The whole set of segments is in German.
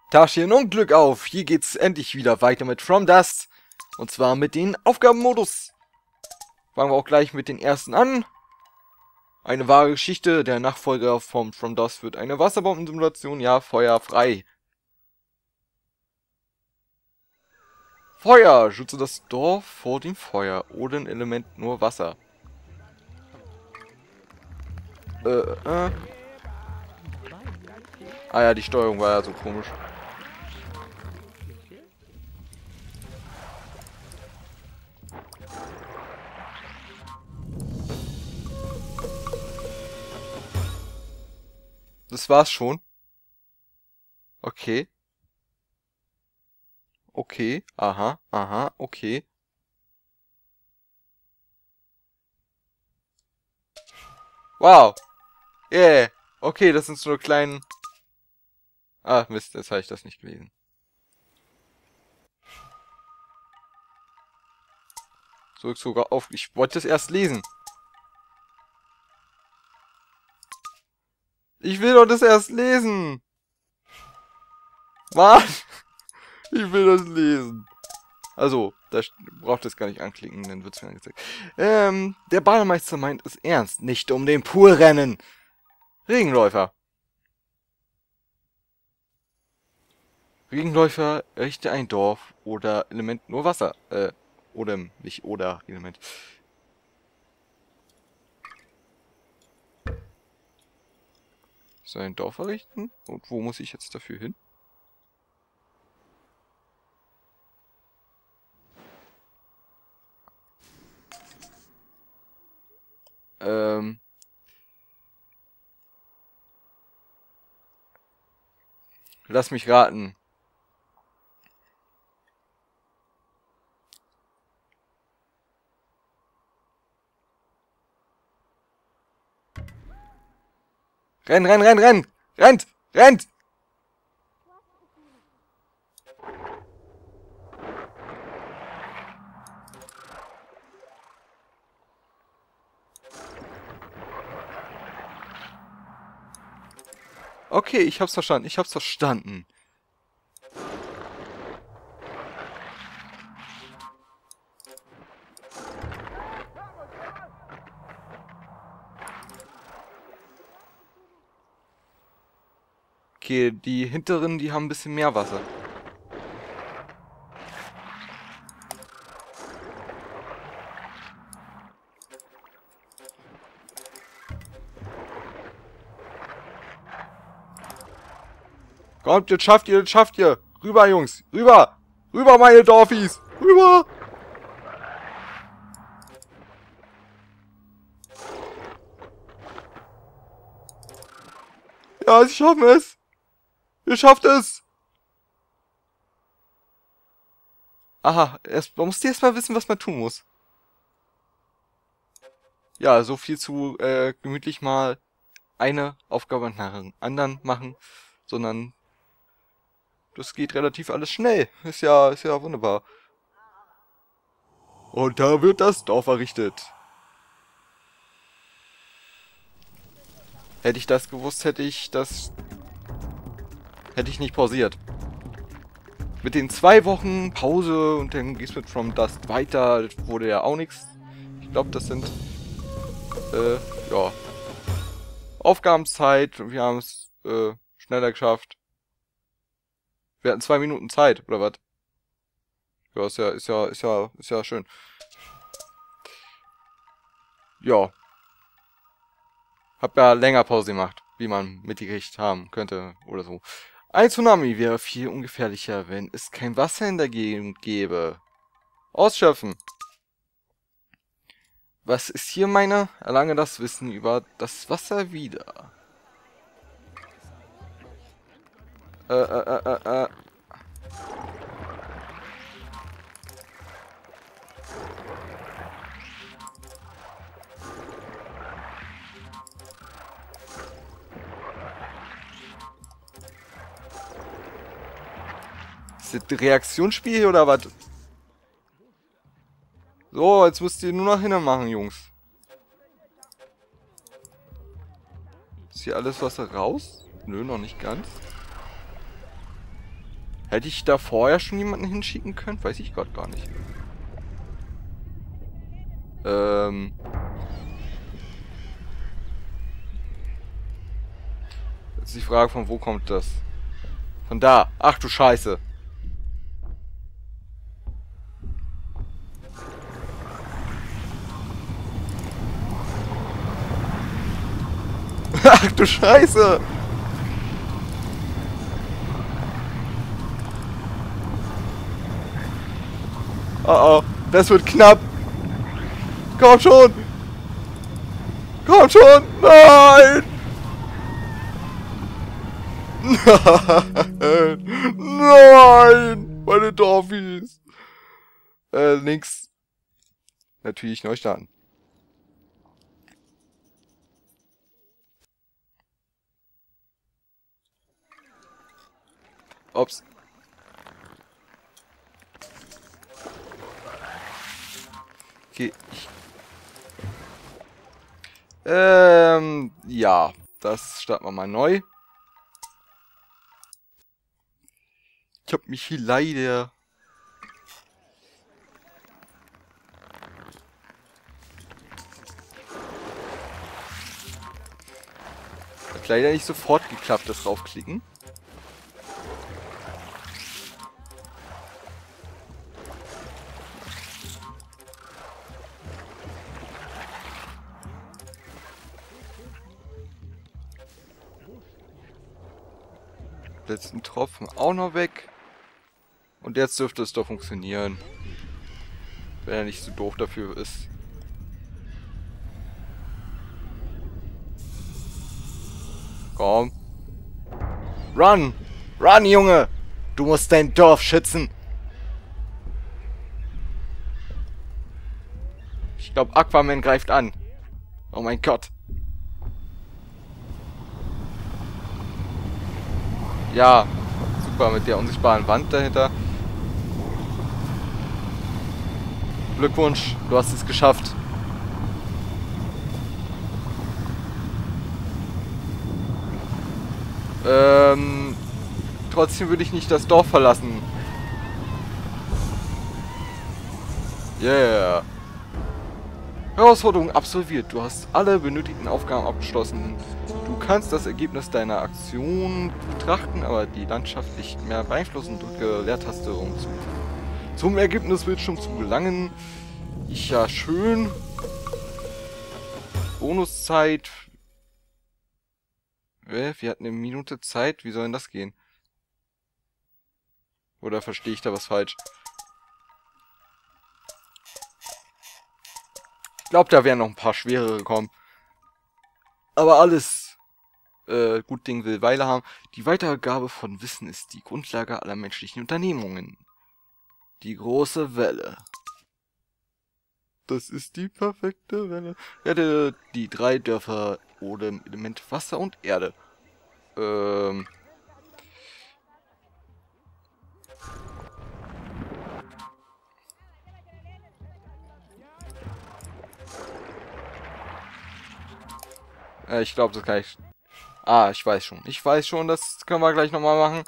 Taschen und Glück auf! Hier geht's endlich wieder weiter mit From Dust. Und zwar mit den Aufgabenmodus. Fangen wir auch gleich mit den ersten an. Eine wahre Geschichte. Der Nachfolger vom From Dust wird eine Wasserbombensimulation. Ja, Feuer frei. Feuer! Schütze das Dorf vor dem Feuer. Oder ein Element nur Wasser. Ah ja, die Steuerung war ja so komisch. Das war's schon. Okay. Okay. Aha. Aha. Okay. Wow. Yeah. Okay, das sind so kleinen... Ah, Mist, jetzt habe ich das nicht gelesen. Zurück sogar auf... Ich wollte es erst lesen. Ich will doch das erst lesen. Mann. Ich will das lesen. Also, da braucht es gar nicht anklicken, dann wird es mir angezeigt. Der Bademeister meint es ernst. Nicht um den Pool rennen. Regenläufer. Regenläufer errichte ein Dorf oder Element nur Wasser. Oder nicht oder Element. Soll ein Dorf errichten? Und wo muss ich jetzt dafür hin? Lass mich raten. Renn, renn, renn, renn! Rennt! Rennt! Okay, ich hab's verstanden. Ich hab's verstanden. Okay, die hinteren, die haben ein bisschen mehr Wasser. Kommt, jetzt schafft ihr, jetzt schafft ihr. Rüber, Jungs. Rüber. Rüber, meine Dorfies. Rüber. Ja, sie schaffen es. Ihr schafft es. Aha, man muss erst mal wissen, was man tun muss. Ja, so viel zu gemütlich mal eine Aufgabe nach der anderen machen, sondern das geht relativ alles schnell. Ist ja wunderbar. Und da wird das Dorf errichtet. Hätte ich das gewusst, hätte ich nicht pausiert. Mit den 2 Wochen Pause und dann geht's mit From Dust weiter, das wurde ja auch nichts. Ich glaube, das sind, ja, Aufgabenzeit. Wir haben es, schneller geschafft. Wir hatten 2 Minuten Zeit, oder was? Ja, ist ja schön. Ja. Hab ja länger Pause gemacht, wie man mitgekriegt haben könnte, oder so. Ein Tsunami wäre viel ungefährlicher, wenn es kein Wasser in der Gegend gäbe. Ausschöpfen. Was ist hier meine? Erlange das Wissen über das Wasser wieder. Ist das ein Reaktionsspiel hier oder was? So, jetzt müsst ihr nur noch hinten machen, Jungs. Ist hier alles Wasser raus? Nö, noch nicht ganz. Hätte ich da vorher schon jemanden hinschicken können? Weiß ich gerade gar nicht. Jetzt ist die Frage, von wo kommt das? Von da. Ach du Scheiße. Ach du Scheiße. Oh oh, das wird knapp. Komm schon. Komm schon. Nein. Nein. Nein. Meine Dorfies. Links. Natürlich neu starten. Ups. Okay. Ja. Das starten wir mal neu. Ich hab mich hier leider... Hat leider nicht sofort geklappt, das raufklicken. Letzten Tropfen auch noch weg. Und jetzt dürfte es doch funktionieren. Wenn er nicht so doof dafür ist. Komm. Run! Run, Junge! Du musst dein Dorf schützen! Ich glaube, Aquaman greift an. Oh mein Gott. Ja, super, mit der unsichtbaren Wand dahinter. Glückwunsch, du hast es geschafft. Trotzdem würde ich nicht das Dorf verlassen. Yeah. Herausforderung absolviert. Du hast alle benötigten Aufgaben abgeschlossen. Du kannst das Ergebnis deiner Aktion betrachten, aber die Landschaft nicht mehr beeinflussen. Drücke Leertaste, um zum Ergebnisbildschirm zu gelangen. Ja, schön. Bonuszeit. Wir hatten eine Minute Zeit. Wie soll denn das gehen? Oder verstehe ich da was falsch? Ich glaube, da wären noch ein paar schwerere gekommen. Aber alles gut Ding will Weile haben. Die Weitergabe von Wissen ist die Grundlage aller menschlichen Unternehmungen. Die große Welle. Das ist die perfekte Welle. Rette die 3 Dörfer ohne Element Wasser und Erde. Ich glaube, das kann ich... Ah, ich weiß schon. Ich weiß schon, das können wir gleich nochmal machen.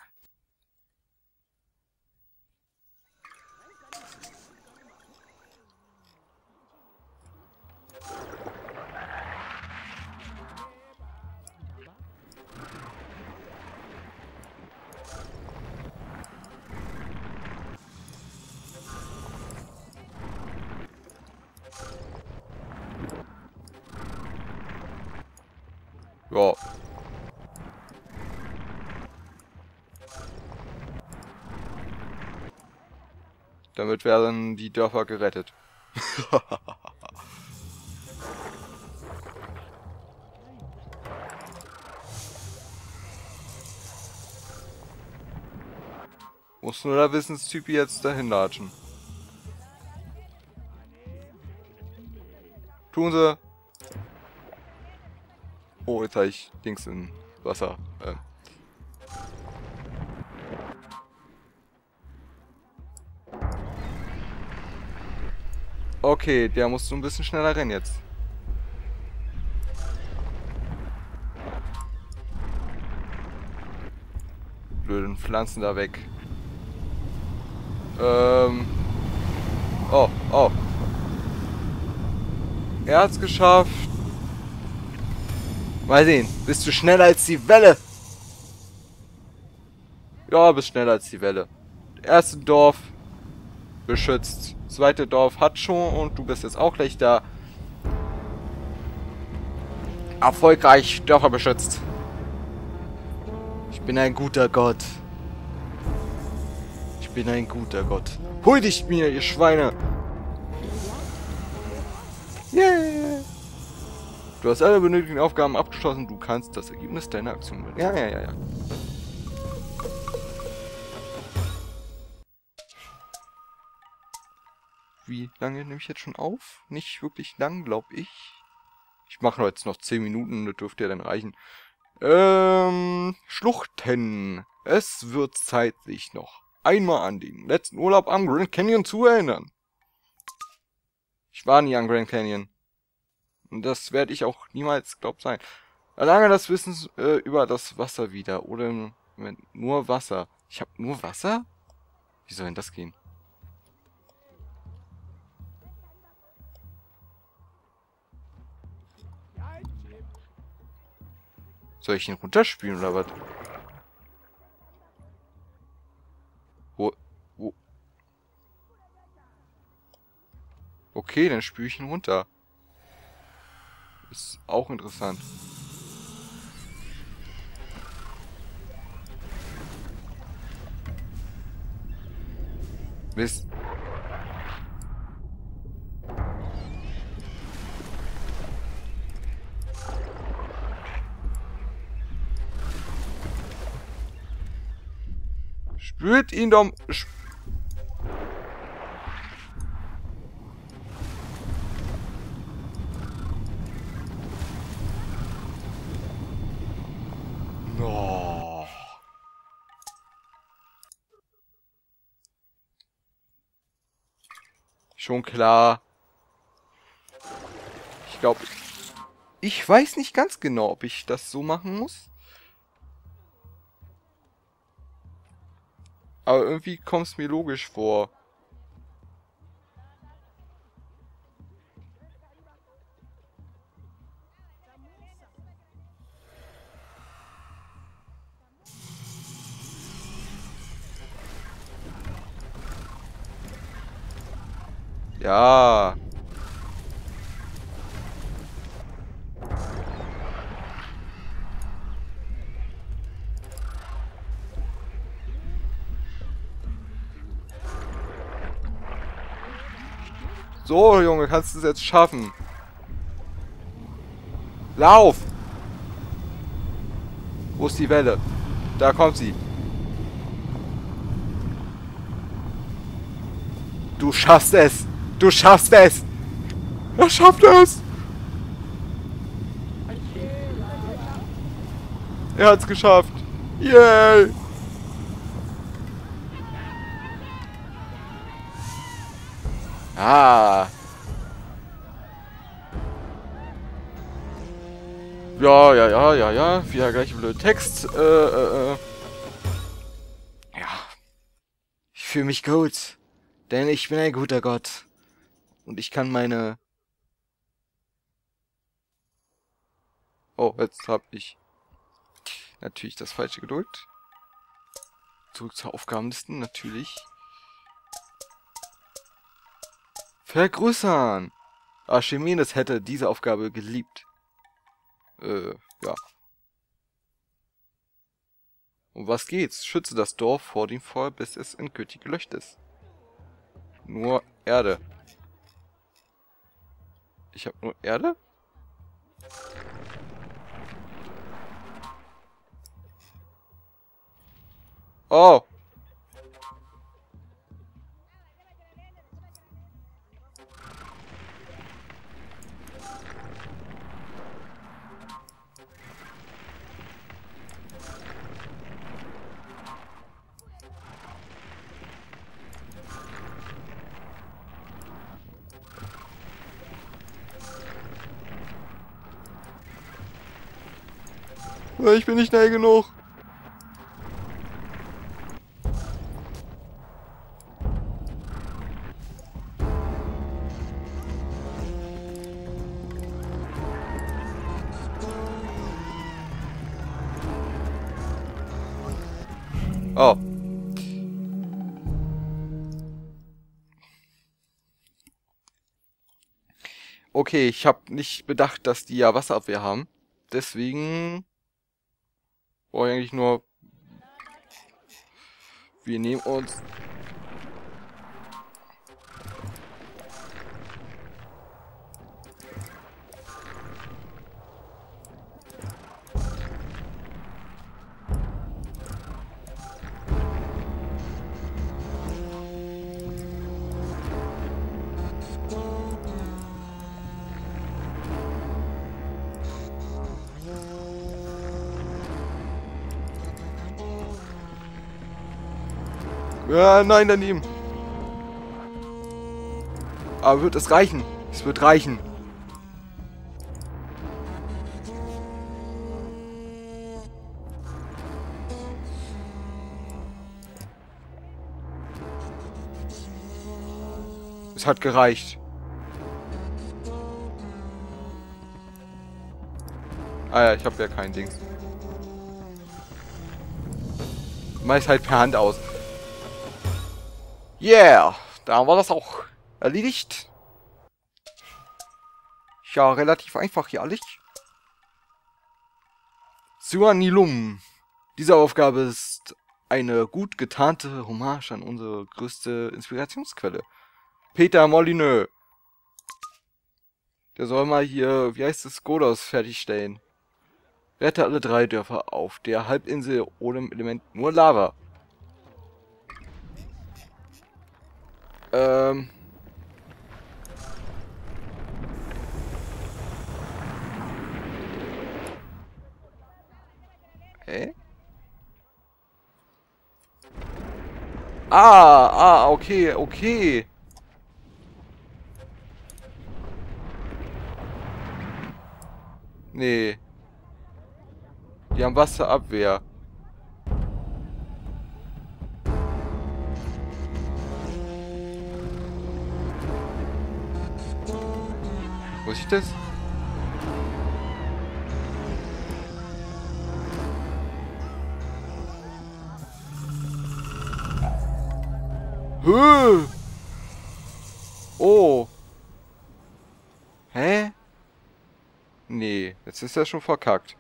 Ja. Damit werden die Dörfer gerettet. Muss nur der Wissenstyp jetzt dahin latschen. Tun sie. Oh, jetzt habe ich Dings in Wasser. Okay, der muss so ein bisschen schneller rennen jetzt. Blöden Pflanzen da weg. Oh, oh. Er hat's geschafft. Mal sehen. Bist du schneller als die Welle? Ja, bist schneller als die Welle. Erste Dorf beschützt. Zweite Dorf hat schon und du bist jetzt auch gleich da. Erfolgreich Dörfer beschützt. Ich bin ein guter Gott. Ich bin ein guter Gott. Huldigt mir, ihr Schweine. Yeah. Du hast alle benötigten Aufgaben abgeschlossen. Du kannst das Ergebnis deiner Aktion. Ja, ja, ja, ja. Wie lange nehme ich jetzt schon auf? Nicht wirklich lang, glaube ich. Ich mache jetzt noch 10 Minuten, das dürfte ja dann reichen. Schluchten. Es wird Zeit, sich noch einmal an den letzten Urlaub am Grand Canyon zu erinnern. Ich war nie am Grand Canyon. Und das werde ich auch niemals, sein. Erlange das Wissen über das Wasser wieder. Oder nur Wasser. Ich habe nur Wasser? Wie soll denn das gehen? Soll ich ihn runterspülen oder was? Wo? Okay, dann spüle ich ihn runter. Ist auch interessant. Mist. Spürt ihn doch... Oh. Schon klar. Ich glaube... Ich weiß nicht ganz genau, ob ich das so machen muss. Aber irgendwie kommt es mir logisch vor. Ja. So, Junge, kannst du es jetzt schaffen. Lauf! Wo ist die Welle? Da kommt sie. Du schaffst es! Du schaffst es! Er schafft es! Er hat's geschafft! Yay! Ah! Ja. Wieder gleich blöd Text. Ja. Ich fühle mich gut. Denn ich bin ein guter Gott. Und ich kann meine... Oh, jetzt habe ich natürlich das Falsche gedrückt. Zurück zur Aufgabenlisten, natürlich. Vergrößern! Archimedes hätte diese Aufgabe geliebt. Ja. Um was geht's? Schütze das Dorf vor dem Feuer, bis es endgültig gelöscht ist. Nur Erde. Ich habe nur Erde? Oh! Ich bin nicht schnell genug. Oh. Okay, ich habe nicht bedacht, dass die ja Wasserabwehr haben. Deswegen brauche ich eigentlich nur... Wir nehmen uns... Ja, nein, daneben. Aber wird es reichen? Es wird reichen. Es hat gereicht. Ah ja, ich habe ja kein Ding. Mach ich halt per Hand aus. Yeah, da war das auch erledigt. Ja, relativ einfach, ehrlich. Suanilum. Diese Aufgabe ist eine gut getarnte Hommage an unsere größte Inspirationsquelle. Peter Molyneux. Der soll mal hier, wie heißt es, Godos fertigstellen. Rette alle 3 Dörfer auf der Halbinsel ohne Element, nur Lava. Okay, okay. Nee. Die haben Wasserabwehr. Muss ich das? Höh! Oh. Hä? Nee, jetzt ist er schon verkackt.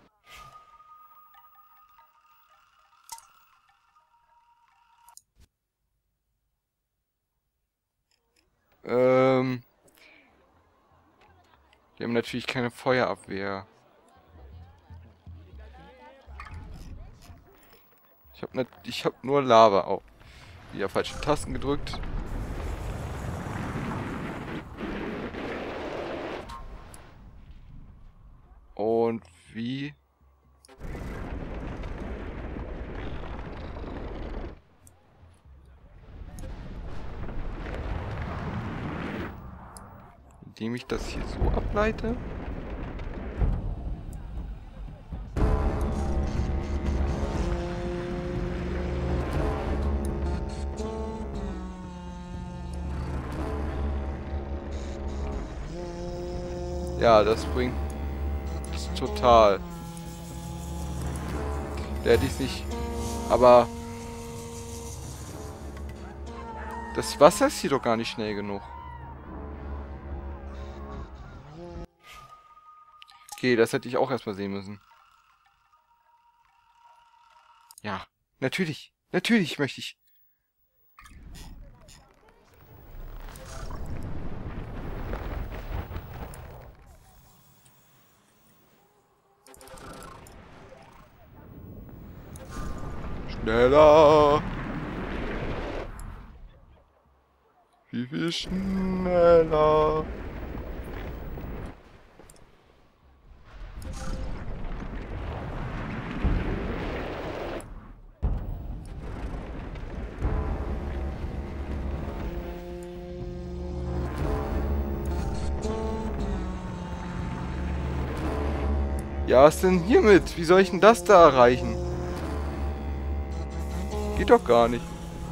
Die haben natürlich keine Feuerabwehr. Ich hab nur Lava. Oh. Wieder falsche Tasten gedrückt. Und wie? Indem ich das hier so ableite? Ja, das bringt total. Der hätte ich nicht. Aber das Wasser ist hier doch gar nicht schnell genug. Okay, das hätte ich auch erstmal sehen müssen. Ja, natürlich. Natürlich möchte ich. Schneller! Wie viel schneller? Ja, was denn hiermit? Wie soll ich denn das da erreichen? Geht doch gar nicht.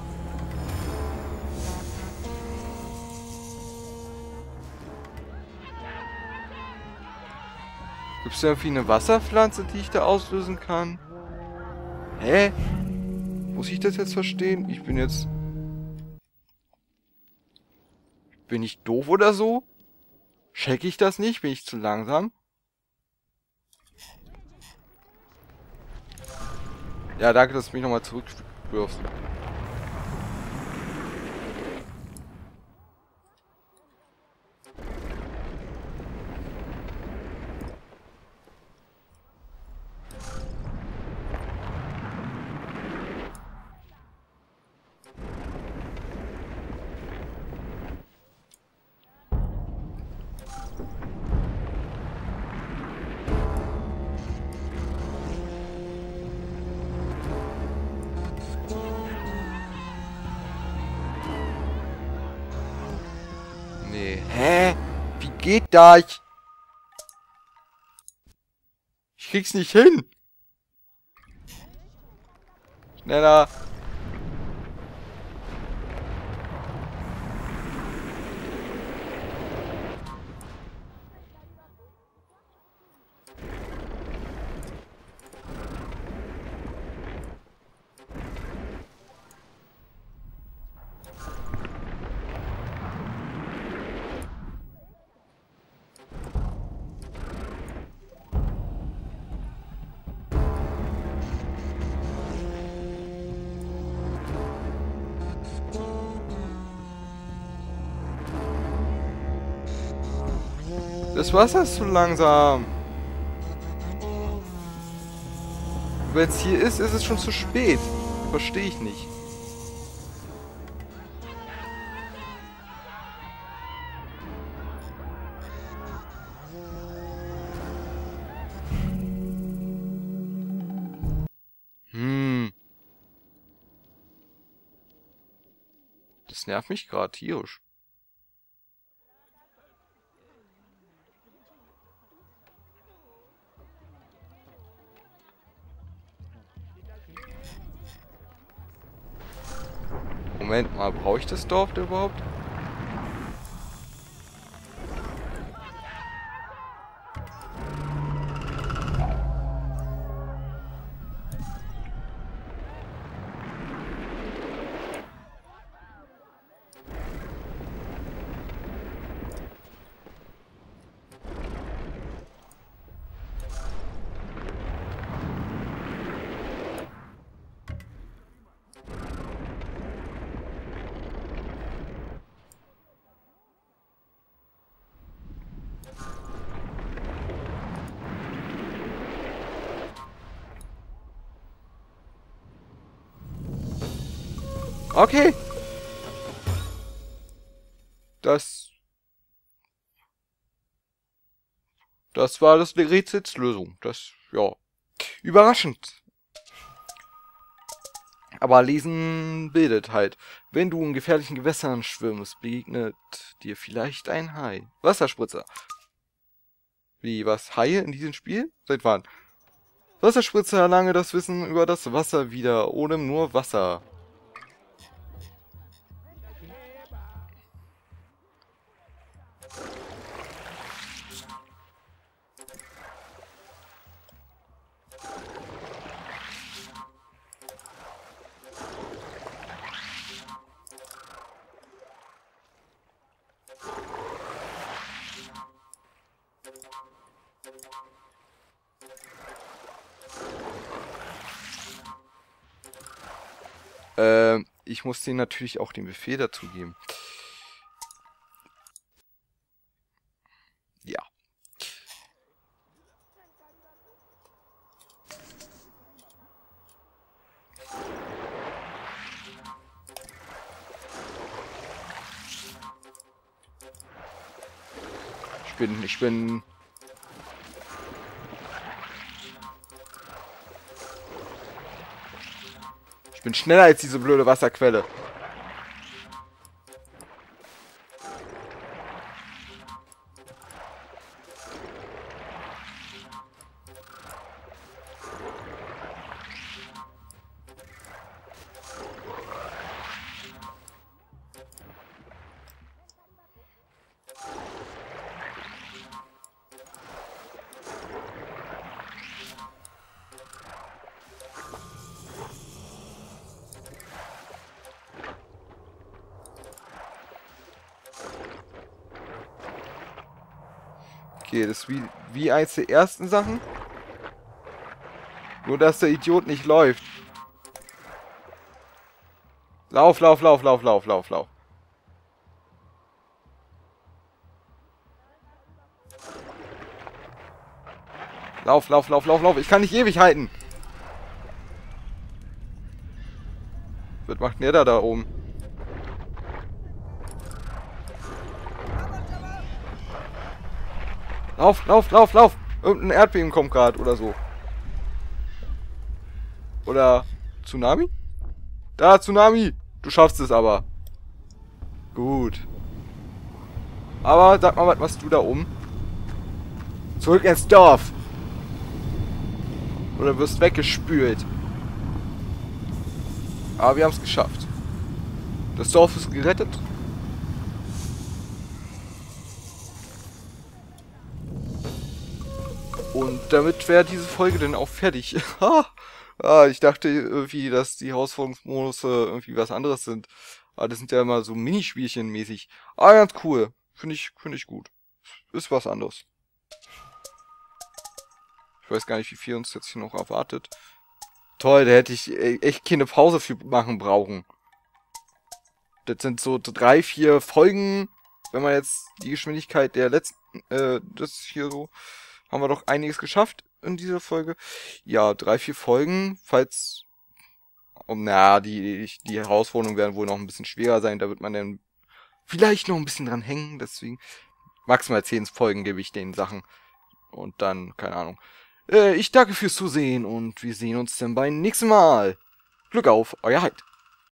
Gibt es irgendwie eine Wasserpflanze, die ich da auslösen kann? Hä? Muss ich das jetzt verstehen? Bin ich doof oder so? Check ich das nicht? Bin ich zu langsam? Ja, danke, dass du mich nochmal zurückwirfst. Nee. Hä? Wie geht das? Ich krieg's nicht hin. Schneller. Das Wasser ist zu langsam. Wenn es hier ist, ist es schon zu spät. Verstehe ich nicht. Das nervt mich gerade tierisch. Moment mal, brauche ich das Dorf da überhaupt? Okay. Das war das Rätselslösung. Das, ja. Überraschend. Aber lesen bildet halt. Wenn du in gefährlichen Gewässern schwimmst, begegnet dir vielleicht ein Hai. Wasserspritzer. Wie, was? Haie in diesem Spiel? Seit wann? Wasserspritzer erlange das Wissen über das Wasser wieder. Ohne nur Wasser. Ich muss denen natürlich auch den Befehl dazu geben. Ja. Ich bin schneller als diese blöde Wasserquelle. Okay, das ist wie eins der ersten Sachen. Nur, dass der Idiot nicht läuft. Lauf, lauf, lauf, lauf, lauf, lauf, lauf. Lauf, lauf, lauf, lauf, lauf. Ich kann nicht ewig halten. Was macht denn der da oben? Lauf, lauf, lauf, lauf. Irgendein Erdbeben kommt gerade oder so. Oder Tsunami? Da, Tsunami. Du schaffst es aber. Gut. Aber sag mal, was machst du da oben? Zurück ins Dorf. Oder wirst weggespült. Aber wir haben es geschafft. Das Dorf ist gerettet. Und damit wäre diese Folge dann auch fertig. Ich dachte irgendwie, dass die Herausforderungsmodus irgendwie was anderes sind. Aber das sind ja immer so Minispielchen mäßig. Aber ganz cool. Finde ich gut. Ist was anderes. Ich weiß gar nicht, wie viel uns jetzt hier noch erwartet. Toll, da hätte ich echt keine Pause für machen brauchen. Das sind so 3, 4 Folgen. Wenn man jetzt die Geschwindigkeit der letzten, das hier so, haben wir doch einiges geschafft in dieser Folge. Ja, 3, 4 Folgen, falls, die Herausforderungen werden wohl noch ein bisschen schwerer sein. Da wird man dann vielleicht noch ein bisschen dran hängen. Deswegen maximal 10 Folgen gebe ich den Sachen. Und dann, keine Ahnung. Ich danke fürs Zusehen und wir sehen uns dann beim nächsten Mal. Glück auf, euer Hyde.